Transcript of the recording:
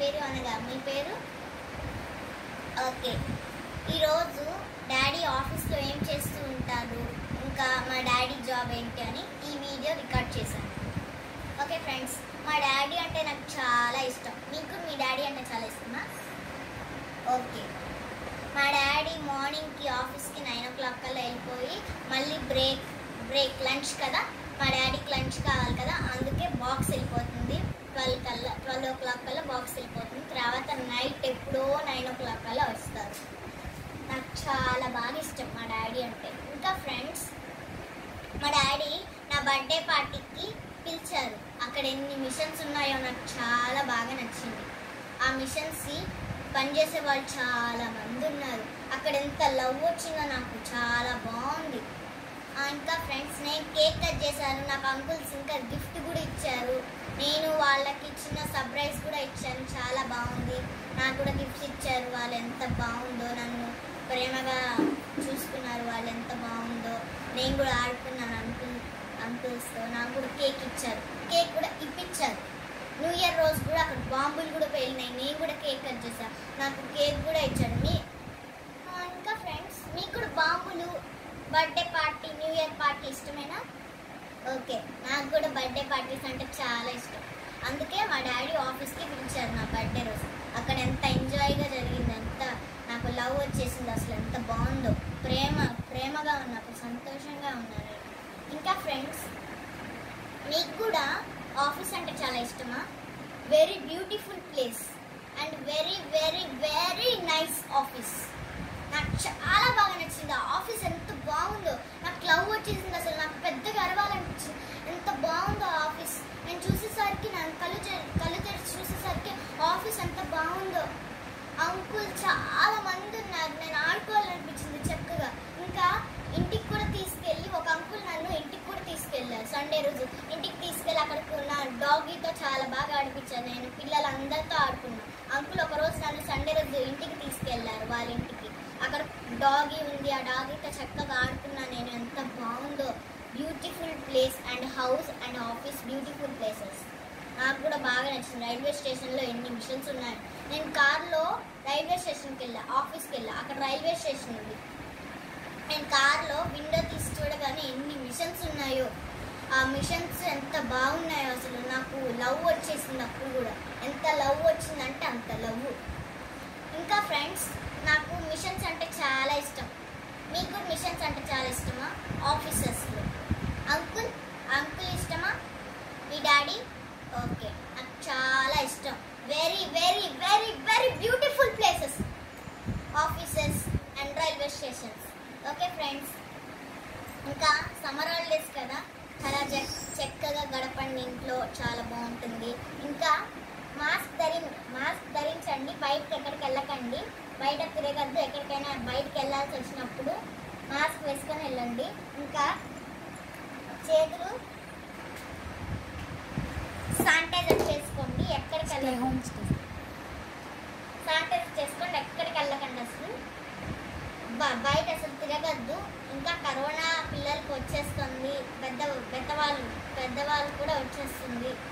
పేరు అనగా, మీ పేరు? ఓకే. ఈరోజు డాడీ ఆఫీస్లో ఏం చేస్తూ ఉంటారు, ఇంకా మా డాడీ జాబ్ ఏంటి అని ఈ వీడియో రికార్డ్ చేశాను. ఓకే ఫ్రెండ్స్, మా డాడీ అంటే నాకు చాలా ఇష్టం. మీకు మీ డాడీ అంటే చాలా ఇష్టమా? ఓకే. మా డాడీ మార్నింగ్కి ఆఫీస్కి 9 o'clock కల్లా వెళ్ళిపోయి మళ్ళీ బ్రేక్ లంచ్ కదా, మా డాడీకి లంచ్ కావాలి కదా, అందుకే బాక్స్ వెళ్ళిపోతుంది. 12 o'clock కల్లా బాక్స్ వెళ్ళిపోతుంది. తర్వాత నైట్ ఎప్పుడో 9 o'clock కల్లా వస్తారు. నాకు చాలా బాగా ఇష్టం మా డాడీ అంటే. ఇంకా ఫ్రెండ్స్, మా డాడీ నా బర్త్డే పార్టీకి పిలిచారు. అక్కడ ఎన్ని మిషన్స్ ఉన్నాయో నాకు చాలా బాగా నచ్చింది. ఆ మిషన్స్కి పనిచేసే వాళ్ళు చాలా మంది ఉన్నారు. అక్కడ ఎంత లవ్ వచ్చిందో నాకు చాలా బాగుంది. ఇంకా ఫ్రెండ్స్, నేను కేక్ కట్ చేశాను. నాకు అంకుల్స్ ఇంకా గిఫ్ట్ కూడా ఇచ్చారు. నేను వాళ్ళకి చిన్న సర్ప్రైజ్ కూడా ఇచ్చాను. చాలా బాగుంది. నాకు కూడా గిఫ్ట్స్ ఇచ్చారు. వాళ్ళు ఎంత బాగుందో, నన్ను ప్రేమగా చూసుకున్నారు. వాళ్ళు ఎంత బాగుందో. నేను కూడా ఆడుకున్నాను అంకుల్స్తో. నాకు కూడా కేక్ ఇచ్చారు. కేక్ కూడా ఇప్పించారు. న్యూ ఇయర్ రోజు కూడా అక్కడ బాంబులు కూడా పేలినాయి. నేను కూడా కేక్ కట్ చేశాను. నాకు కేక్ కూడా ఇచ్చాడు. ఇంకా ఫ్రెండ్స్, మీకు కూడా బాంబులు, birthday party, new year party ఇష్టమేనా? ఓకే, నాకు కూడా బర్త్డే పార్టీస్ అంటే చాలా ఇష్టం. అందుకే మా డాడీ ఆఫీస్కి పిలిచారు నా బర్త్డే రోజు. అక్కడ ఎంత ఎంజాయ్గా జరిగింది, ఎంత నాకు లవ్ వచ్చేసింది. అసలు ఎంత బాగుందో. ప్రేమగా ఉన్నప్పుడు సంతోషంగా ఉన్నారు. ఇంకా ఫ్రెండ్స్, మీకు కూడా ఆఫీస్ అంటే చాలా ఇష్టమా? Very beautiful place and very very very nice office. నాకు చాలా బాగా నచ్చింది. ఆ ఆఫీస్ ఎంత బాగుందో. నాకు లవ్ వచ్చేసింది. అసలు నాకు పెద్దగా అరవాలనిపించింది. ఎంత బాగుందో ఆఫీస్. నేను చూసేసరికి, నన్ను కళ్ళు తెరిచి చూసేసరికి ఆఫీస్ ఎంత బాగుందో. అంకుల్ చాలా మంది ఉన్నారు. నేను ఆడుకోవాలనిపించింది చక్కగా. ఇంకా ఇంటికి కూడా తీసుకెళ్ళి, ఒక అంకుల్ నన్ను ఇంటికి కూడా తీసుకెళ్ళారు. సండే రోజు ఇంటికి తీసుకెళ్ళి అక్కడికి ఉన్న డాగీతో చాలా బాగా ఆడిపించాను. నేను పిల్లలందరితో ఆడుకున్నాను. అంకుల్ ఒకరోజు నన్ను సండే రోజు ఇంటికి తీసుకెళ్లారు. వాళ్ళ ఇంటికి అక్కడ డాగీ ఉంది. ఆ డాగీతో చక్కగా ఆడుకున్నాను నేను. ఎంత బాగుందో. Beautiful place and house and office beautiful places. నాకు కూడా బాగా నచ్చింది. రైల్వే స్టేషన్లో ఎన్ని మిషన్స్ ఉన్నాయి. నేను కార్లో రైల్వే స్టేషన్కి వెళ్ళా, ఆఫీస్కి వెళ్ళా. అక్కడ రైల్వే స్టేషన్ ఉంది. నేను కార్లో విండో తీసి చూడగానే ఎన్ని మిషన్స్ ఉన్నాయో. ఆ మిషన్స్ ఎంత బాగున్నాయో. అసలు నాకు లవ్ వచ్చేసింది. అప్పుడు కూడా ఎంత లవ్ వచ్చిందంటే అంత లవ్. ఇంకా ఫ్రెండ్స్, నాకు మిషన్స్ అంటే చాలా ఇష్టం. మీకు కూడా మిషన్స్ అంటే చాలా ఇష్టమా? ఆఫీసెస్లో అంకుల్ ఇష్టమా? మీ డాడీ? ఓకే, నాకు చాలా ఇష్టం. Very very very very beautiful places offices and railway stations. Okay friends, ఇంకా సమ్మర్ హాలిడేస్ కదా, చాలా చక్కగా గడపండి ఇంట్లో. చాలా బాగుంటుంది. ఇంకా మాస్క్ ధరించండి. బయటకు ఎక్కడికి వెళ్ళకండి. బయట తిరగద్దు. ఎక్కడికైనా బయటకు వెళ్ళాల్సి వచ్చినప్పుడు మాస్క్ వేసుకొని వెళ్ళండి. ఇంకా చేతులు శానిటైజర్ చేసుకోండి. ఎక్కడికి వెళ్ళండి, శానిటైజర్ చేసుకోండి. ఎక్కడికి వెళ్ళకండి. అసలు బయట అసలు తిరగద్దు. ఇంకా కరోనా పిల్లలకి వచ్చేస్తుంది. పెద్దవాళ్ళు కూడా వచ్చేస్తుంది.